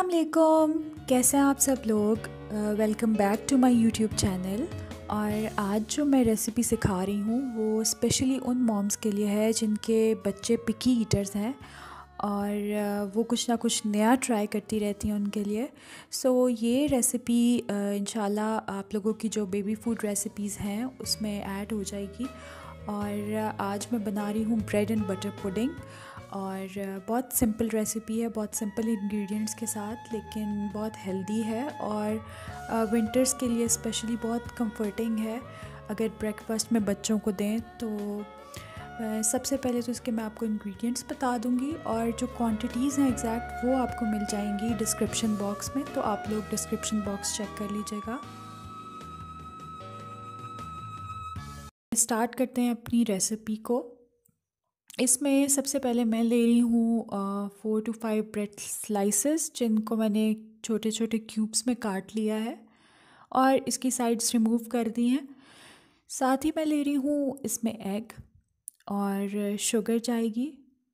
अस्सलाम वालेकुम, कैसे हैं आप सब लोग। Welcome back to my YouTube channel. और आज जो मैं रेसिपी सिखा रही हूँ वो स्पेशली उन मॉम्स के लिए है जिनके बच्चे पिकी ईटर्स हैं और वो कुछ ना कुछ नया ट्राई करती रहती हैं उनके लिए। सो ये रेसिपी इंशाल्लाह आप लोगों की जो बेबी फूड रेसिपीज़ हैं उसमें ऐड हो जाएगी। और आज मैं बना रही हूँ ब्रेड एंड बटर पुडिंग और बहुत सिंपल रेसिपी है, बहुत सिंपल इंग्रेडिएंट्स के साथ, लेकिन बहुत हेल्दी है और विंटर्स के लिए स्पेशली बहुत कंफर्टिंग है अगर ब्रेकफास्ट में बच्चों को दें तो। सबसे पहले तो इसके मैं आपको इंग्रेडिएंट्स बता दूंगी और जो क्वांटिटीज़ हैं एग्जैक्ट वो आपको मिल जाएंगी डिस्क्रिप्शन बॉक्स में, तो आप लोग डिस्क्रिप्शन बॉक्स चेक कर लीजिएगा। स्टार्ट करते हैं अपनी रेसिपी को। इसमें सबसे पहले मैं ले रही हूँ 4 to 5 ब्रेड स्लाइसेस जिनको मैंने छोटे छोटे क्यूब्स में काट लिया है और इसकी साइड्स रिमूव कर दी हैं। साथ ही मैं ले रही हूँ इसमें एग और शुगर जाएगी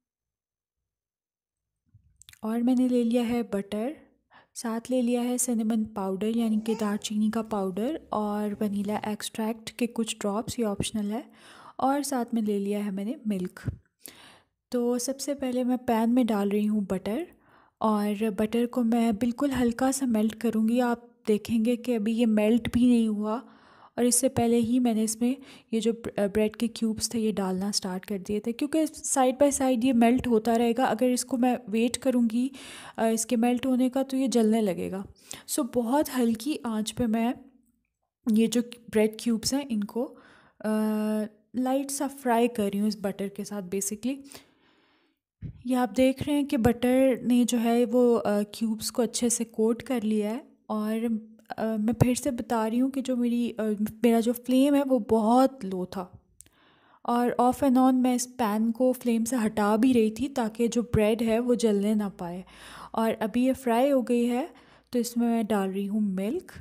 और मैंने ले लिया है बटर, साथ ले लिया है सिनेमन पाउडर यानी कि दालचीनी का पाउडर और वनीला एक्सट्रैक्ट के कुछ ड्रॉप्स, ये ऑप्शनल है, और साथ में ले लिया है मैंने मिल्क। तो सबसे पहले मैं पैन में डाल रही हूँ बटर और बटर को मैं बिल्कुल हल्का सा मेल्ट करूँगी। आप देखेंगे कि अभी ये मेल्ट भी नहीं हुआ और इससे पहले ही मैंने इसमें ये जो ब्रेड के क्यूब्स थे ये डालना स्टार्ट कर दिए थे, क्योंकि साइड बाय साइड ये मेल्ट होता रहेगा। अगर इसको मैं वेट करूँगी इसके मेल्ट होने का तो ये जलने लगेगा। सो बहुत हल्की आंच पे मैं ये जो ब्रेड क्यूब्स हैं इनको लाइट सा फ्राई कर रही हूँ इस बटर के साथ। बेसिकली ये आप देख रहे हैं कि बटर ने जो है वो क्यूब्स को अच्छे से कोट कर लिया है। और मैं फिर से बता रही हूँ कि जो मेरा जो फ्लेम है वो बहुत लो था और ऑफ़ एंड ऑन मैं इस पैन को फ्लेम से हटा भी रही थी ताकि जो ब्रेड है वो जलने ना पाए। और अभी ये फ्राई हो गई है तो इसमें मैं डाल रही हूँ मिल्क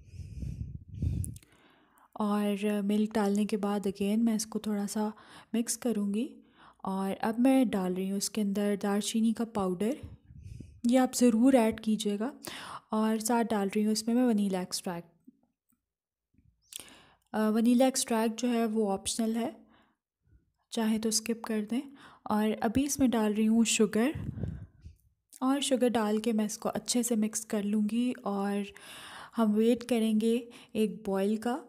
और मिल्क डालने के बाद अगेन मैं इसको थोड़ा सा मिक्स करूँगी। और अब मैं डाल रही हूँ इसके अंदर दालचीनी का पाउडर, ये आप ज़रूर ऐड कीजिएगा, और साथ डाल रही हूँ इसमें मैं वनीला एक्सट्रैक्ट। वनीला एक्सट्रैक्ट जो है वो ऑप्शनल है, चाहे तो स्किप कर दें। और अभी इसमें डाल रही हूँ शुगर और शुगर डाल के मैं इसको अच्छे से मिक्स कर लूँगी और हम वेट करेंगे एक बॉयल का।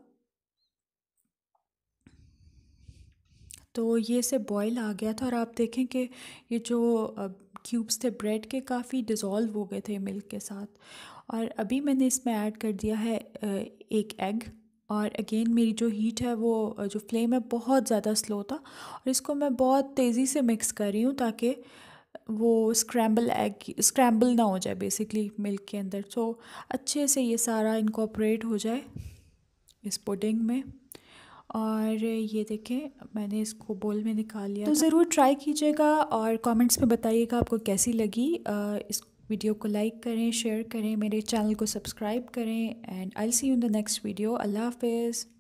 तो ये से बॉयल आ गया था और आप देखें कि ये जो क्यूब्स थे ब्रेड के काफ़ी डिज़ोल्व हो गए थे मिल्क के साथ। और अभी मैंने इसमें ऐड कर दिया है एक एग। और अगेन मेरी जो हीट है वो जो फ्लेम है बहुत ज़्यादा स्लो था और इसको मैं बहुत तेज़ी से मिक्स कर रही हूँ ताकि वो स्क्रैम्बल ना हो जाए बेसिकली मिल्क के अंदर। तो अच्छे से ये सारा इनकॉर्पोरेट हो जाए इस पुडिंग में। और ये देखें मैंने इसको बोल में निकाल लिया। तो ज़रूर ट्राई कीजिएगा और कमेंट्स में बताइएगा आपको कैसी लगी। इस वीडियो को लाइक करें, शेयर करें, मेरे चैनल को सब्सक्राइब करें and I will see you in the next video. अल्लाह हाफिज़।